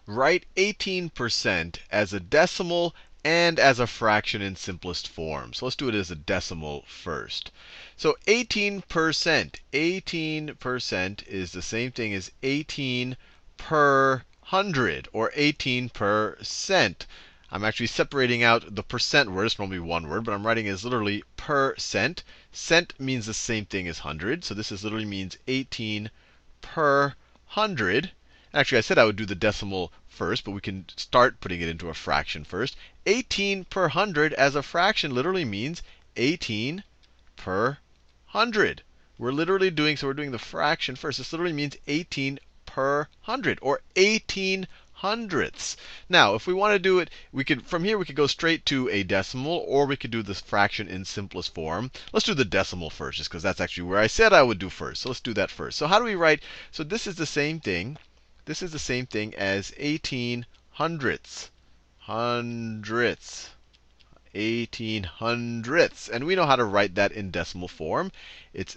write 18% as a decimal and as a fraction in simplest form. So let's do it as a decimal first. So 18%, 18% is the same thing as 18 per 100, or 18%. I'm actually separating out the percent word. It's normally one word, but I'm writing it as literally percent. Cent means the same thing as 100. So this literally means 18 per 100. Actually, I said I would do the decimal first, but we can start putting it into a fraction first. 18 per 100 as a fraction literally means 18 per 100. We're doing the fraction first. This literally means 18 per 100, or 18 hundredths. Now, if we want to do it, from here we could go straight to a decimal, or we could do this fraction in simplest form. Let's do the decimal first, just because that's actually where I said I would do first. So let's do that first. So how do we write? So this is the same thing. This is the same thing as 18 hundredths. Hundredths. 18 hundredths. And we know how to write that in decimal form. It's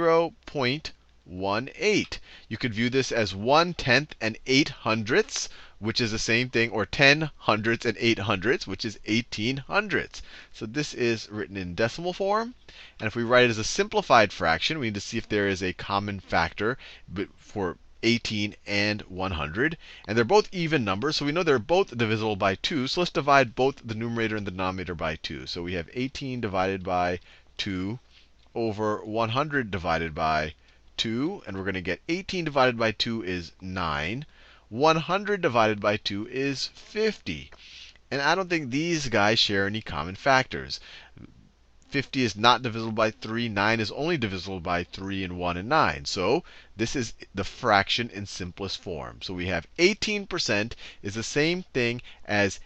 0.18. You could view this as 1/10 and 8 hundredths, which is the same thing, or 10 hundredths and 8 hundredths, which is 18 hundredths. So this is written in decimal form. And if we write it as a simplified fraction, we need to see if there is a common factor for 18 and 100. And they're both even numbers, so we know they're both divisible by 2. So let's divide both the numerator and the denominator by 2. So we have 18 divided by 2 over 100 divided by 2. And we're going to get 18 divided by 2 is 9. 100 divided by 2 is 50. And I don't think these guys share any common factors. 50 is not divisible by 3. 9 is only divisible by 3 and 1 and 9. So this is the fraction in simplest form. So we have 18% is the same thing as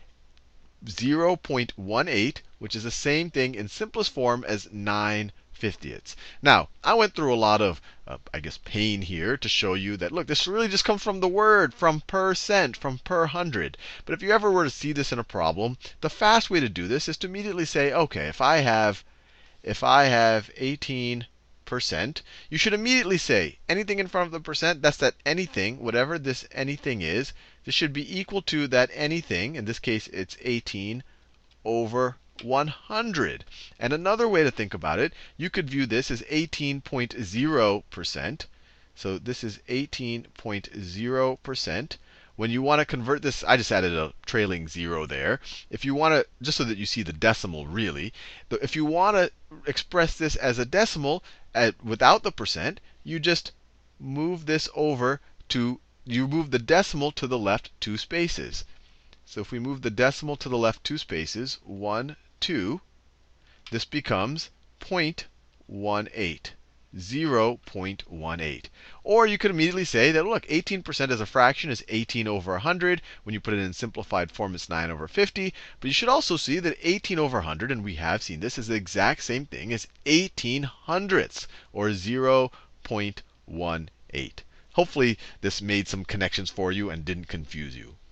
0.18, which is the same thing in simplest form as 9/50ths. Now, I went through a lot of, pain here to show you that, look, this really just comes from the word, from percent, from per hundred. But if you ever were to see this in a problem, the fast way to do this is to immediately say, OK, if I have 18%, you should immediately say anything in front of the percent, that's that anything, whatever this anything is, this should be equal to that anything. In this case, it's 18 over 100. And another way to think about it, you could view this as 18.0%. So this is 18.0%. When you want to convert this, I just added a trailing 0 there. If you want to, just so that you see the decimal really, if you want to express this as a decimal without the percent, you just move this over to, you move the decimal to the left 2 spaces. So if we move the decimal to the left 2 spaces, 1, 2, this becomes 0.18. 0.18. Or you could immediately say that, look, 18% as a fraction is 18 over 100. When you put it in simplified form, it's 9 over 50. But you should also see that 18 over 100, and we have seen this, is the exact same thing as 18 hundredths, or 0.18. Hopefully, this made some connections for you and didn't confuse you.